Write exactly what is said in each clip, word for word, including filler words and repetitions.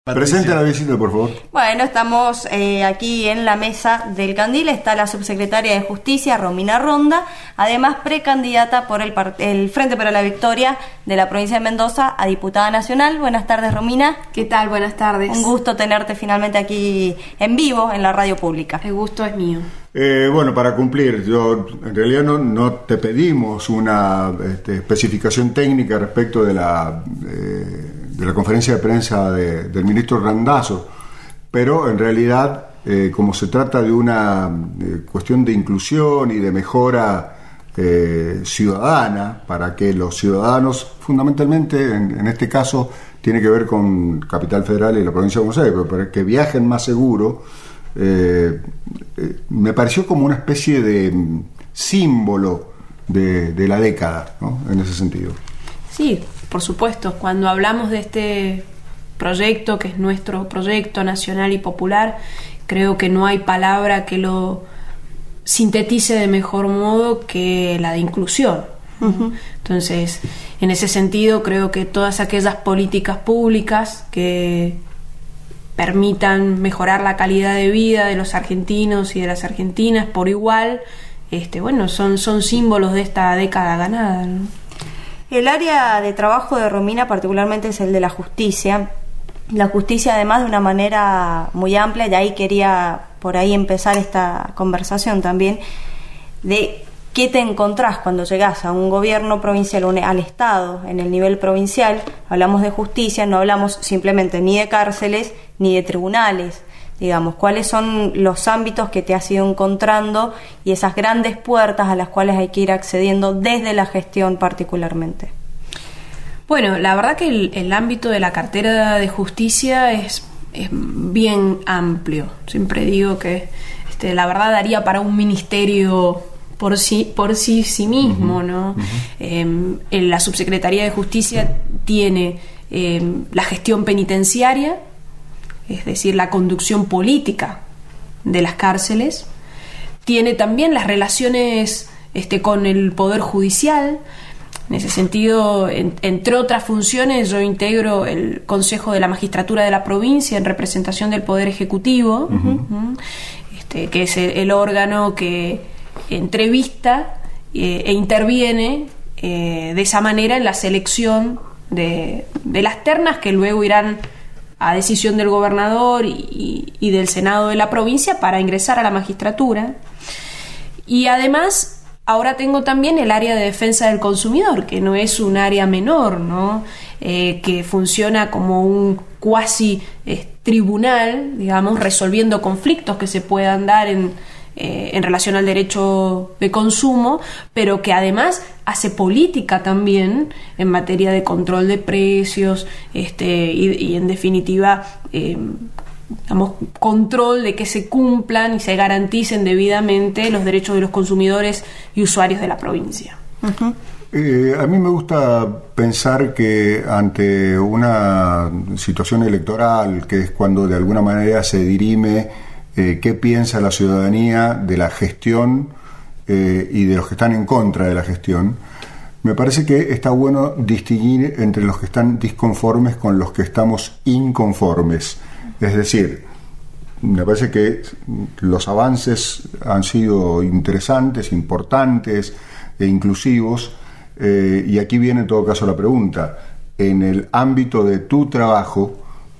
Presente a la visita, por favor. Bueno, estamos eh, aquí en la mesa del Candil. Está la subsecretaria de Justicia, Romina Ronda, además precandidata por el, el Frente para la Victoria de la provincia de Mendoza a diputada nacional. Buenas tardes, Romina. ¿Qué tal? Buenas tardes. Un gusto tenerte finalmente aquí en vivo en la radio pública. El gusto es mío. Eh, bueno, para cumplir, yo en realidad no, no te pedimos una este, especificación técnica respecto de la... Eh, de la conferencia de prensa de, del ministro Randazzo, pero en realidad, eh, como se trata de una eh, cuestión de inclusión y de mejora eh, ciudadana, para que los ciudadanos, fundamentalmente en, en este caso, tiene que ver con Capital Federal y la provincia de Buenos Aires, pero para que viajen más seguro, eh, eh, me pareció como una especie de símbolo de, de la década, ¿no? En ese sentido. Sí, por supuesto, cuando hablamos de este proyecto, que es nuestro proyecto nacional y popular, creo que no hay palabra que lo sintetice de mejor modo que la de inclusión. Uh-huh. Entonces, en ese sentido, creo que todas aquellas políticas públicas que permitan mejorar la calidad de vida de los argentinos y de las argentinas por igual, este, bueno, son, son símbolos de esta década ganada, ¿no? El área de trabajo de Romina particularmente es el de la justicia. La justicia además de una manera muy amplia, y ahí quería por ahí empezar esta conversación también, de qué te encontrás cuando llegás a un gobierno provincial, al Estado, en el nivel provincial. Hablamos de justicia, no hablamos simplemente ni de cárceles ni de tribunales. Digamos, cuáles son los ámbitos que te has ido encontrando y esas grandes puertas a las cuales hay que ir accediendo desde la gestión particularmente. Bueno, la verdad que el, el ámbito de la cartera de justicia es, es bien amplio. Siempre digo que este, la verdad daría para un ministerio por sí, por sí, sí mismo, uh-huh, ¿no? Uh-huh. Eh, en la Subsecretaría de Justicia tiene eh, la gestión penitenciaria, es decir, la conducción política de las cárceles, tiene también las relaciones este, con el Poder Judicial. En ese sentido, en, entre otras funciones, yo integro el Consejo de la Magistratura de la provincia en representación del Poder Ejecutivo, uh-huh. este, que es el, el órgano que entrevista eh, e interviene eh, de esa manera en la selección de, de las ternas que luego irán a decisión del gobernador y, y del Senado de la provincia para ingresar a la magistratura. Y además, ahora tengo también el área de defensa del consumidor, que no es un área menor, ¿no? Eh, que funciona como un cuasi eh, tribunal, digamos, resolviendo conflictos que se puedan dar en, eh, en relación al derecho de consumo, pero que además hace política también en materia de control de precios este, y, y en definitiva eh, digamos, control de que se cumplan y se garanticen debidamente los derechos de los consumidores y usuarios de la provincia. Uh-huh. Eh, a mí me gusta pensar que ante una situación electoral, que es cuando de alguna manera se dirime eh, qué piensa la ciudadanía de la gestión Eh, y de los que están en contra de la gestión, me parece que está bueno distinguir entre los que están disconformes con los que estamos inconformes. Es decir, me parece que los avances han sido interesantes, importantes e inclusivos, eh, y aquí viene en todo caso la pregunta: en el ámbito de tu trabajo,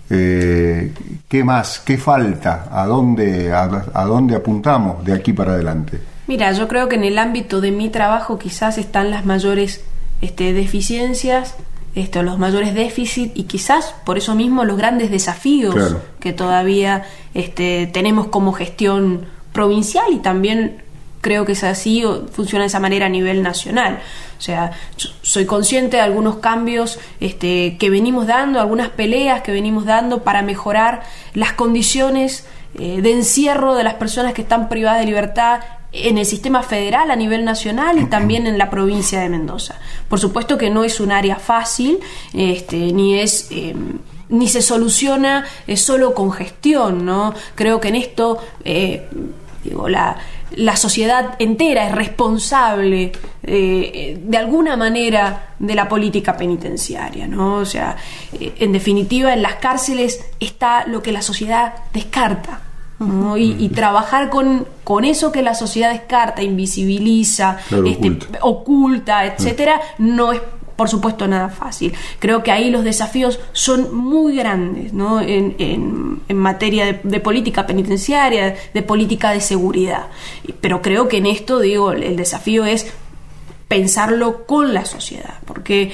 eh, ¿qué más? ¿Qué falta? ¿A dónde, a, a dónde apuntamos de aquí para adelante? Mira, yo creo que en el ámbito de mi trabajo quizás están las mayores este, deficiencias, este, los mayores déficits y quizás por eso mismo los grandes desafíos, claro, que todavía este, tenemos como gestión provincial, y también creo que es así, o funciona de esa manera a nivel nacional. O sea, soy consciente de algunos cambios este, que venimos dando, algunas peleas que venimos dando para mejorar las condiciones eh, de encierro de las personas que están privadas de libertad en el sistema federal a nivel nacional y también en la provincia de Mendoza. Por supuesto que no es un área fácil, este, ni es eh, ni se soluciona eh, solo con gestión, ¿no? Creo que en esto eh, digo, la, la sociedad entera es responsable eh, de alguna manera de la política penitenciaria, ¿no? O sea, eh, en definitiva, en las cárceles está lo que la sociedad descarta, ¿no? Y, y trabajar con, con eso que la sociedad descarta, invisibiliza, claro, este, oculta. oculta, etcétera, no es, por supuesto, nada fácil. Creo que ahí los desafíos son muy grandes, ¿no? En, en, en materia de, de política penitenciaria, de política de seguridad. Pero creo que en esto, digo, el desafío es pensarlo con la sociedad, porque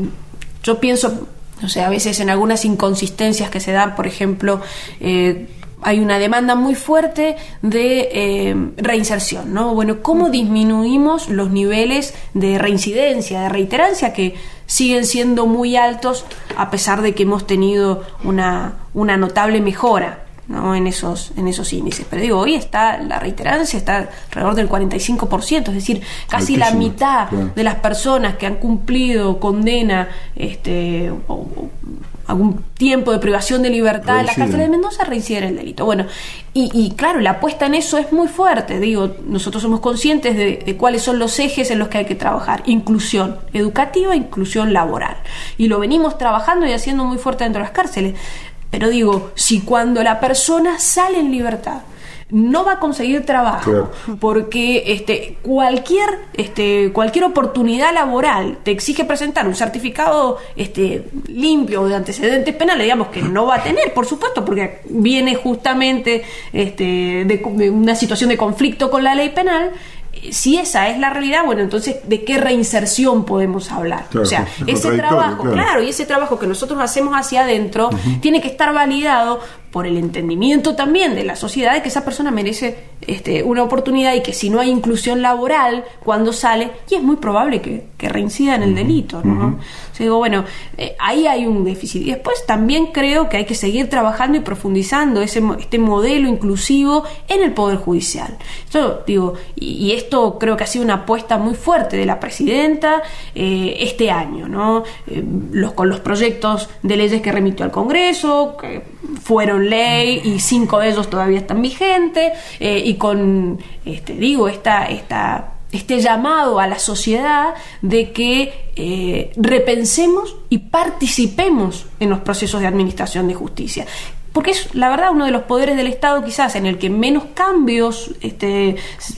yo pienso, no sé, a veces en algunas inconsistencias que se dan, por ejemplo, eh, hay una demanda muy fuerte de eh, reinserción, ¿no? Bueno, ¿cómo disminuimos los niveles de reincidencia, de reiterancia, que siguen siendo muy altos a pesar de que hemos tenido una, una notable mejora, ¿no? en esos en esos índices? Pero digo, hoy está la reiterancia está alrededor del cuarenta y cinco por ciento, es decir, casi altísimo, la mitad claro. de las personas que han cumplido condena este o, o algún tiempo de privación de libertad en la cárcel de Mendoza reinciden el delito. Bueno, y, y claro, la apuesta en eso es muy fuerte. Digo, nosotros somos conscientes de, de cuáles son los ejes en los que hay que trabajar: inclusión educativa, inclusión laboral, y lo venimos trabajando y haciendo muy fuerte dentro de las cárceles. Pero digo, si cuando la persona sale en libertad no va a conseguir trabajo, claro, porque este, cualquier, este, cualquier oportunidad laboral te exige presentar un certificado este, limpio de antecedentes penales, digamos que no va a tener, por supuesto, porque viene justamente este, de, de una situación de conflicto con la ley penal. Si esa es la realidad, bueno, entonces, ¿de qué reinserción podemos hablar? Claro, o sea, ese trabajo, claro. claro, y ese trabajo que nosotros hacemos hacia adentro uh-huh. tiene que estar validado por el entendimiento también de la sociedad de que esa persona merece este, una oportunidad, y que si no hay inclusión laboral cuando sale, y es muy probable que, que reincida en el delito, ¿no? Uh-huh. O sea, digo, bueno, eh, ahí hay un déficit. Y después también creo que hay que seguir trabajando y profundizando ese, este modelo inclusivo en el Poder Judicial. Esto, digo, y, y esto creo que ha sido una apuesta muy fuerte de la presidenta eh, este año, ¿no? Eh, los, con los proyectos de leyes que remitió al Congreso, que fueron ley y cinco de ellos todavía están vigentes, eh, y con, este, digo, esta, esta, este llamado a la sociedad de que eh, repensemos y participemos en los procesos de administración de justicia. Porque es, la verdad, uno de los poderes del Estado quizás en el que menos cambios este,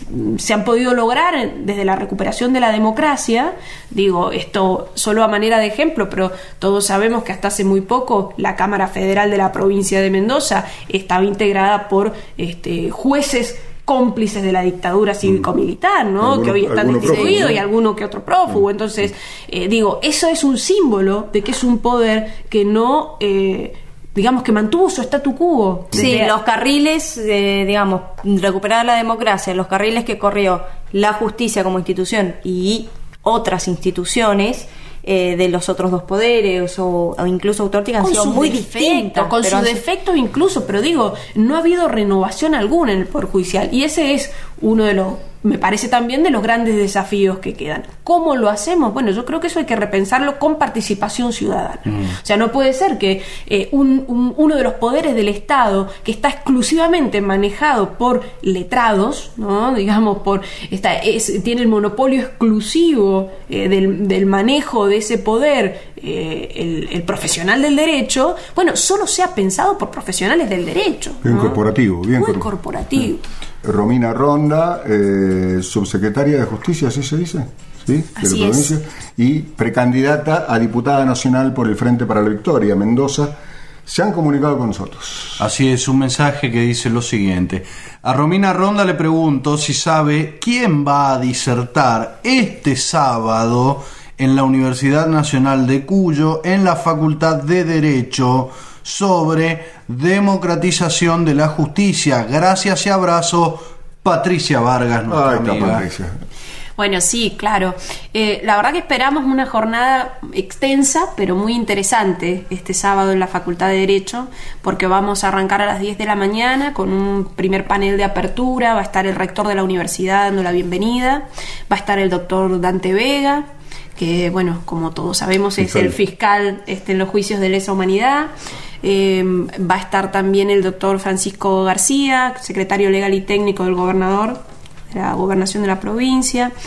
se han podido lograr desde la recuperación de la democracia. Digo, esto solo a manera de ejemplo, pero todos sabemos que hasta hace muy poco la Cámara Federal de la provincia de Mendoza estaba integrada por este, jueces cómplices de la dictadura cívico-militar, ¿no? Alguno, que hoy están destituidos, ¿no? Y alguno que otro prófugo. Entonces, eh, digo, eso es un símbolo de que es un poder que no... Eh, digamos que mantuvo su statu quo. Sí, los carriles, eh, digamos, recuperar la democracia, los carriles que corrió la justicia como institución y otras instituciones eh, de los otros dos poderes o, o incluso autócticas han sido muy distintas. Con sus defectos incluso, pero digo, no ha habido renovación alguna en el Poder Judicial, y ese es uno de los, me parece también, de los grandes desafíos que quedan. ¿Cómo lo hacemos? Bueno, yo creo que eso hay que repensarlo con participación ciudadana. Mm. O sea, no puede ser que eh, un, un, uno de los poderes del Estado, que está exclusivamente manejado por letrados, ¿no? Digamos, por está, es, tiene el monopolio exclusivo eh, del, del manejo de ese poder, eh, el, el profesional del derecho, bueno, solo sea pensado por profesionales del derecho. Bien, ¿no? corporativo, bien Muy cor- corporativo. Sí. Romina Ronda, eh, subsecretaria de Justicia, ¿así se dice? ¿Sí? De Así la provincia, es. Y precandidata a diputada nacional por el Frente para la Victoria, Mendoza, se han comunicado con nosotros. Así es, un mensaje que dice lo siguiente: a Romina Ronda le pregunto si sabe quién va a disertar este sábado en la Universidad Nacional de Cuyo, en la Facultad de Derecho, sobre democratización de la justicia. Gracias y abrazo, Patricia Vargas, nuestra Ay, amiga. Patricia. Bueno, sí, claro. Eh, la verdad que esperamos una jornada extensa, pero muy interesante este sábado en la Facultad de Derecho, porque vamos a arrancar a las diez de la mañana con un primer panel de apertura. Va a estar el rector de la universidad dando la bienvenida, va a estar el doctor Dante Vega, que, bueno, como todos sabemos, es el fiscal este, en los juicios de lesa humanidad. Eh, va a estar también el doctor Francisco García, secretario legal y técnico del gobernador de la gobernación de la provincia.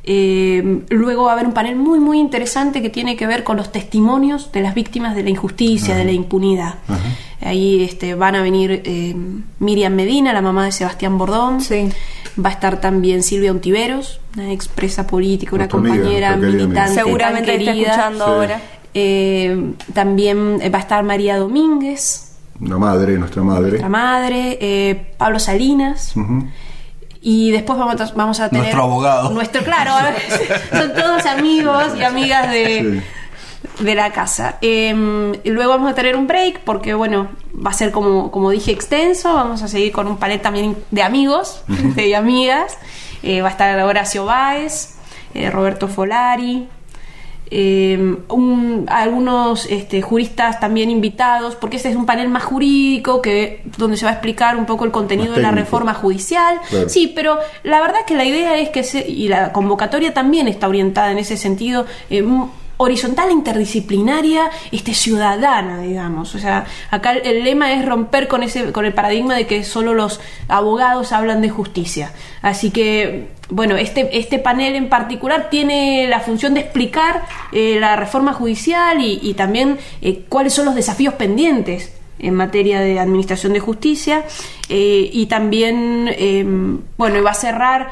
Eh, luego va a haber un panel muy muy interesante que tiene que ver con los testimonios de las víctimas de la injusticia, uh-huh. de la impunidad. Uh-huh. Ahí este, van a venir eh, Miriam Medina, la mamá de Sebastián Bordón. Sí. Va a estar también Silvia Ontiveros, una expresa política, una Nuestra compañera amiga, militante, seguramente tan está querida. escuchando Sí. ahora. Eh, también va a estar María Domínguez, La madre, nuestra madre. nuestra madre, eh, Pablo Salinas. Uh-huh. Y después vamos a, vamos a tener... Nuestro abogado. Nuestro, claro, son todos amigos y amigas de, Sí. de la casa. Eh, y luego vamos a tener un break porque, bueno, va a ser como, como dije, extenso. Vamos a seguir con un panel también de amigos uh-huh. y amigas. Eh, va a estar Horacio Báez, eh, Roberto Folari, eh, un, algunos este, juristas también invitados, porque este es un panel más jurídico que donde se va a explicar un poco el contenido Más de la técnico. reforma judicial. Claro. Sí, pero la verdad que la idea es que se, y la convocatoria también está orientada en ese sentido, eh, horizontal, interdisciplinaria, este, ciudadana, digamos. O sea, acá el, el lema es romper con ese, con el paradigma de que solo los abogados hablan de justicia. Así que, bueno, este, este panel en particular tiene la función de explicar eh, la reforma judicial y, y también eh, cuáles son los desafíos pendientes en materia de administración de justicia, eh, y también, eh, bueno, va a cerrar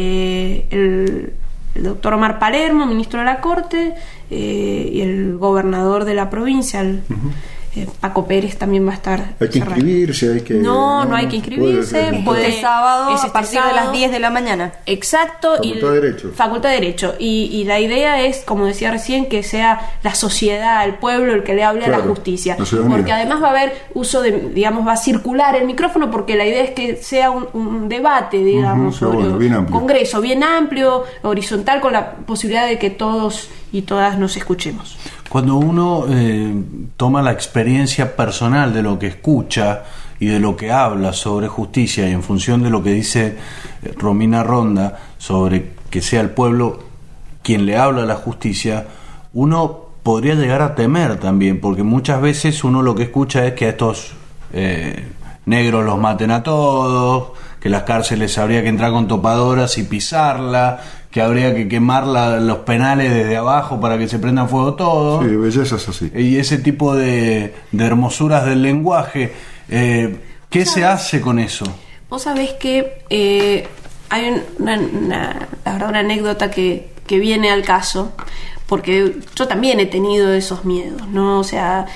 eh, el el doctor Omar Palermo, ministro de la Corte, eh, y el gobernador de la provincia, el, uh-huh. eh, Paco Pérez, también va a estar. Hay que cerrado. inscribirse, hay que... No, no, no hay que inscribirse. Puede, puede, Este sábado es a este partir sábado. de las diez de la mañana. Exacto. Facultad y, de Derecho. Facultad de Derecho. Y, y la idea es, como decía recién, que sea la sociedad, el pueblo, el que le hable Claro, a la justicia. la ciudadanía. Porque además va a haber uso de, digamos, va a circular el micrófono, porque la idea es que sea un, un debate, digamos, Uh-huh, sobre bueno, bien un amplio. congreso bien amplio, horizontal, con la posibilidad de que todos y todas nos escuchemos. Cuando uno eh, toma la experiencia personal de lo que escucha y de lo que habla sobre justicia, y en función de lo que dice eh, Romina Ronda sobre que sea el pueblo quien le habla a la justicia, uno podría llegar a temer también, porque muchas veces uno lo que escucha es que a estos eh, negros los maten a todos, que las cárceles habría que entrar con topadoras y pisarla, que habría que quemar la, los penales desde abajo para que se prendan fuego todo. Sí, bellezas así. Y ese tipo de, de hermosuras del lenguaje. Eh, ¿Qué se hace con eso? Vos sabés que eh, hay una, una, la verdad, una anécdota que, que viene al caso, porque yo también he tenido esos miedos, ¿no? O sea,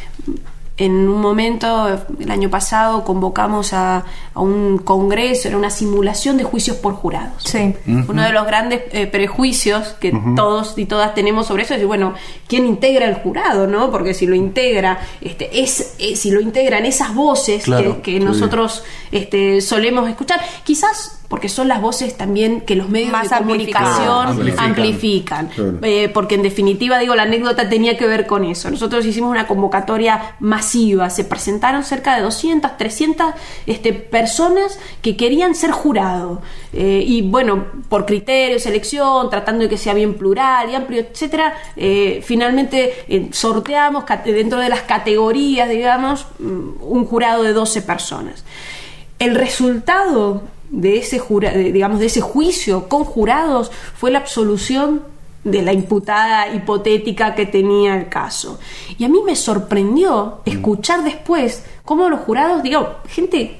en un momento, el año pasado, convocamos a, a un congreso, era una simulación de juicios por jurados. Sí. Uh-huh. Uno de los grandes eh, prejuicios que uh-huh. todos y todas tenemos sobre eso es, bueno, ¿quién integra el jurado, no? Porque si lo integra, este, es, es si lo integran esas voces, claro, que, que sí. nosotros este, solemos escuchar, quizás porque son las voces también que los medios más de comunicación amplifican, amplifican. Claro. Eh, porque en definitiva, digo, la anécdota tenía que ver con eso. Nosotros hicimos una convocatoria masiva, se presentaron cerca de doscientas, trescientas este, personas que querían ser jurado, eh, y bueno, por criterio, selección, tratando de que sea bien plural y amplio, etcétera, eh, finalmente eh, sorteamos dentro de las categorías, digamos, un jurado de doce personas. El resultado de ese jura, digamos, de ese juicio con jurados fue la absolución de la imputada hipotética que tenía el caso. Y a mí me sorprendió escuchar después cómo los jurados, digo, gente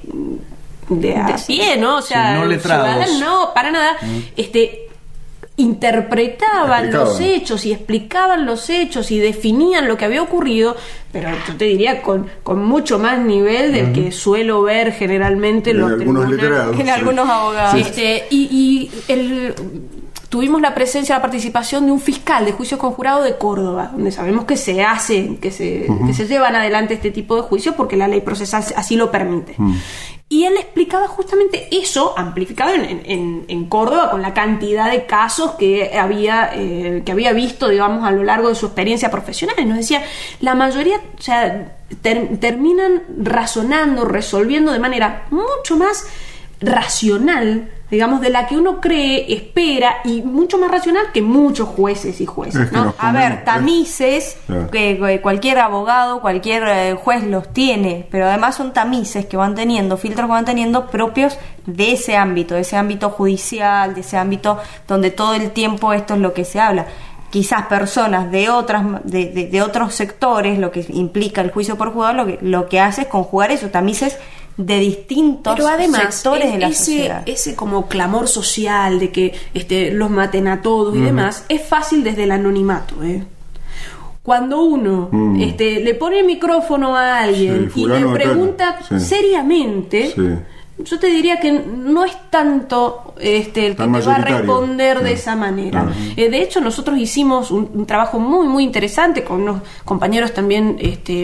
de a pie, ¿no? O sea, sí, no letrados. No, para nada, mm. este interpretaban explicaban. los hechos y explicaban los hechos y definían lo que había ocurrido, pero yo te diría con, con mucho más nivel del uh-huh. que suelo ver generalmente en los algunos literados, en sí. algunos abogados. Sí. Este, y y el, tuvimos la presencia, la participación de un fiscal de juicios con jurado de Córdoba, donde sabemos que se hacen, que se, uh-huh. que se llevan adelante este tipo de juicios porque la ley procesal así lo permite. Uh-huh. Y él explicaba justamente eso, amplificado en, en, en Córdoba, con la cantidad de casos que había, eh, que había visto, digamos, a lo largo de su experiencia profesional. Y nos decía, la mayoría, o sea, ter, terminan razonando, resolviendo de manera mucho más racional, digamos, de la que uno cree, espera, y mucho más racional que muchos jueces y jueces, Es que ¿no? nos A ver, tamices, Claro. que, que cualquier abogado, cualquier eh, juez los tiene, pero además son tamices que van teniendo, filtros que van teniendo propios de ese ámbito, de ese ámbito judicial, de ese ámbito donde todo el tiempo esto es lo que se habla. Quizás personas de otras de, de, de otros sectores, lo que implica el juicio por juzgado, lo que, lo que hace es conjugar esos tamices de distintos Pero además, sectores es- de la ese, sociedad. ese como clamor social de que este, los maten a todos y demás, es fácil desde el anonimato, ¿eh? Cuando uno Mm. este, le pone el micrófono a alguien Sí, y le fulano de tal. pregunta Sí. seriamente, Sí. yo te diría que no es tanto este, el que Tan te va a mayoritario. responder de Mm. esa manera. Claro. Eh, de hecho, nosotros hicimos un, un trabajo muy, muy interesante con unos compañeros también este,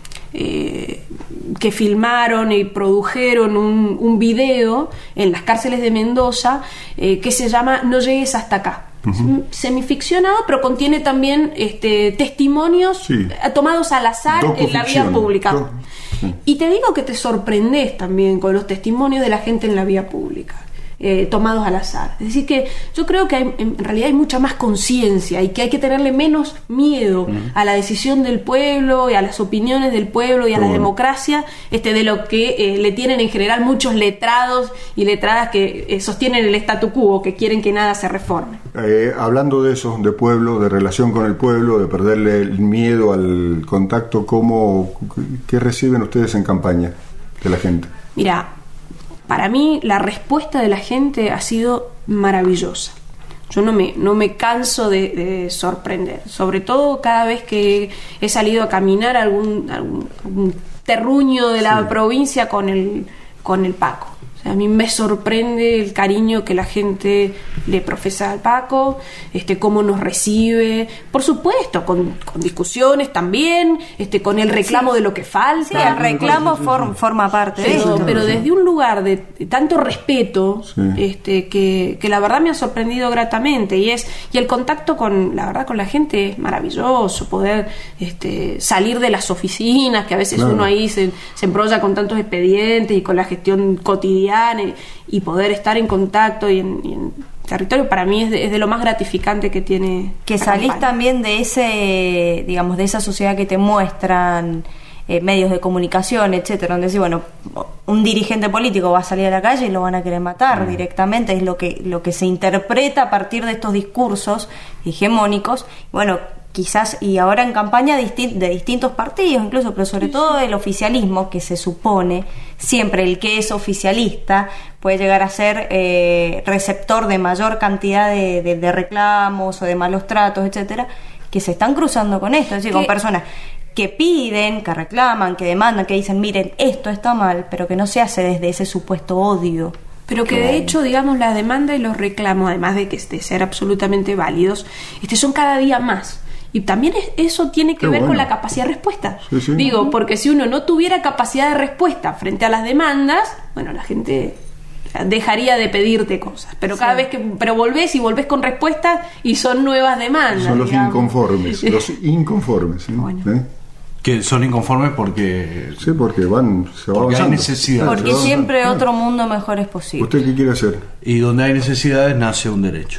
eh, que filmaron y produjeron un, un video en las cárceles de Mendoza eh, que se llama No llegues hasta acá. Es semificcionado, pero contiene también este, testimonios Sí. eh, tomados al azar en la vía Docuficción. pública. Do- sí. Y te digo que te sorprendes también con los testimonios de la gente en la vía pública, eh, tomados al azar. Es decir, que yo creo que hay, en realidad hay mucha más conciencia y que hay que tenerle menos miedo a la decisión del pueblo y a las opiniones del pueblo y a Qué la bueno. democracia este, de lo que eh, le tienen en general muchos letrados y letradas que eh, sostienen el statu quo, que quieren que nada se reforme. Eh, hablando de eso, de pueblo, de relación con el pueblo, de perderle el miedo al contacto, ¿cómo, ¿qué reciben ustedes en campaña de la gente? Mira, para mí la respuesta de la gente ha sido maravillosa. Yo no me, no me canso de, de sorprender, sobre todo cada vez que he salido a caminar algún, algún, algún terruño de la Sí. provincia con el, con el Paco. O sea, a mí me sorprende el cariño que la gente le profesa al Paco, este, cómo nos recibe, por supuesto, con, con discusiones también, este, con el reclamo Sí. de lo que falta. Sí, el reclamo form- forma parte de Pero, esto. pero desde un lugar de, de tanto respeto, Sí. este, que, que la verdad me ha sorprendido gratamente, y es y el contacto con la verdad con la gente es maravilloso, poder este, salir de las oficinas, que a veces Claro. uno ahí se, se embrolla con tantos expedientes y con la gestión cotidiana, y, y poder estar en contacto y en, y en territorio, para mí es de, es de lo más gratificante que tiene Que la salís campaña. también de ese, digamos, de esa sociedad que te muestran eh, medios de comunicación, etcétera, donde decís, bueno, un dirigente político va a salir a la calle y lo van a querer matar directamente, es lo que, lo que se interpreta a partir de estos discursos hegemónicos. Bueno, quizás, y ahora en campaña distin- de distintos partidos incluso, pero sobre todo el oficialismo, que se supone siempre el que es oficialista puede llegar a ser eh, receptor de mayor cantidad de, de- de reclamos o de malos tratos, etcétera, que se están cruzando con esto, es decir, con Que- personas que piden, que reclaman, que demandan, que dicen, miren, esto está mal, pero que no se hace desde ese supuesto odio. Pero que de hecho, digamos, la demanda y los reclamos, además de que de ser absolutamente válidos, este, son cada día más. Y también es- eso tiene que Qué ver con bueno. la capacidad de respuesta. Sí, sí. Digo, porque si uno no tuviera capacidad de respuesta frente a las demandas, bueno, la gente dejaría de pedirte cosas. Pero cada Sí. vez que pero volvés y volvés con respuestas y son nuevas demandas. Son los digamos. inconformes, los inconformes. ¿eh? Bueno. ¿Eh? Que son inconformes porque Sí, porque van, se va Porque hay avanzando. necesidad. Claro, se Porque va siempre avanzando. otro mundo mejor es posible. ¿Usted qué quiere hacer? y donde hay necesidades nace un derecho.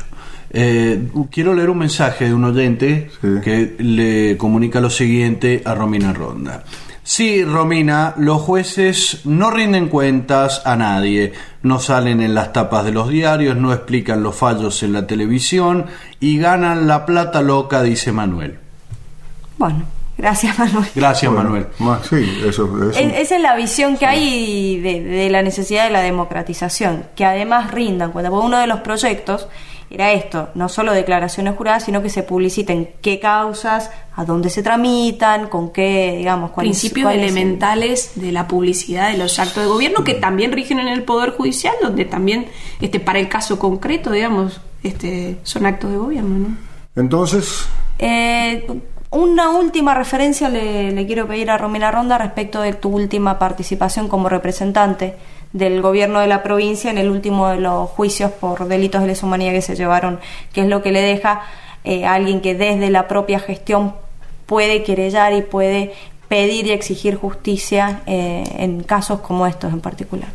Eh, quiero leer un mensaje de un oyente Sí. que le comunica lo siguiente a Romina Ronda. Sí, Romina, los jueces no rinden cuentas a nadie, no salen en las tapas de los diarios, no explican los fallos en la televisión y ganan la plata loca, dice Manuel. Bueno, gracias, Manuel. Gracias, Bueno, Manuel. Más, sí, eso, eso. Es- Esa es la visión que hay de, de la necesidad de la democratización, que además rindan cuenta, porque uno de los proyectos era esto, no solo declaraciones juradas, sino que se publiciten qué causas, a dónde se tramitan, con qué, digamos, cuál es- Principios cuál es el- elementales de la publicidad de los actos de gobierno que también rigen en el Poder Judicial, donde también, este, para el caso concreto, digamos, este, son actos de gobierno, ¿no? Entonces, Eh, una última referencia le, le quiero pedir a Romina Ronda respecto de tu última participación como representante del gobierno de la provincia en el último de los juicios por delitos de lesa humanidad que se llevaron, que es lo que le deja eh, a alguien que desde la propia gestión puede querellar y puede pedir y exigir justicia eh, en casos como estos en particular.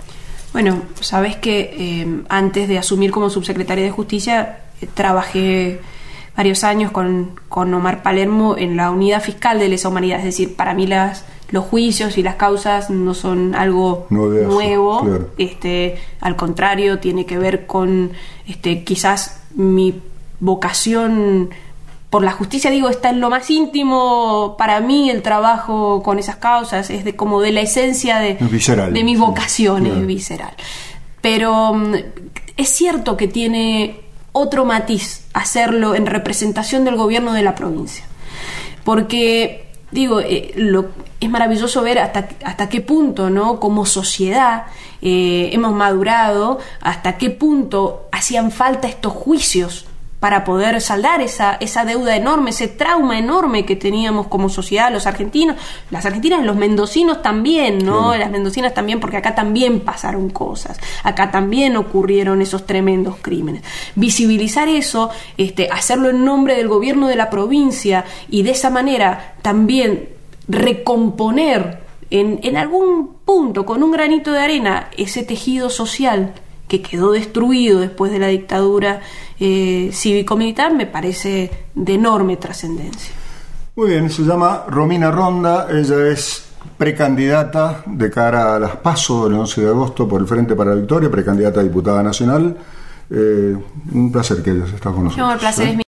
Bueno, sabes que eh, antes de asumir como subsecretaria de Justicia, eh, trabajé varios años con, con Omar Palermo en la unidad fiscal de lesa humanidad. Es decir, para mí las, los juicios y las causas no son algo Novedoso, nuevo. Claro. Este, al contrario, tiene que ver con este, quizás mi vocación por la justicia, digo, está en lo más íntimo para mí el trabajo con esas causas, es de como de la esencia de, visceral, de mi sí, vocación, claro. Es visceral. Pero um, es cierto que tiene otro matiz hacerlo en representación del gobierno de la provincia, porque digo, eh, lo, es maravilloso ver hasta, hasta qué punto, ¿no? Como sociedad eh, hemos madurado, hasta qué punto hacían falta estos juicios para poder saldar esa, esa deuda enorme, ese trauma enorme que teníamos como sociedad, los argentinos, las argentinas, los mendocinos también, ¿no? Sí. Las mendocinas también, porque acá también pasaron cosas, acá también ocurrieron esos tremendos crímenes. Visibilizar eso, este, hacerlo en nombre del gobierno de la provincia y de esa manera también recomponer en, en algún punto, con un granito de arena, ese tejido social que quedó destruido después de la dictadura eh, cívico-militar, me parece de enorme trascendencia. Muy bien, se llama Romina Ronda, ella es precandidata de cara a las PASO del once de agosto por el Frente para la Victoria, precandidata a diputada nacional. Eh, un placer que ella esté con nosotros. No, el placer ¿eh? es mío.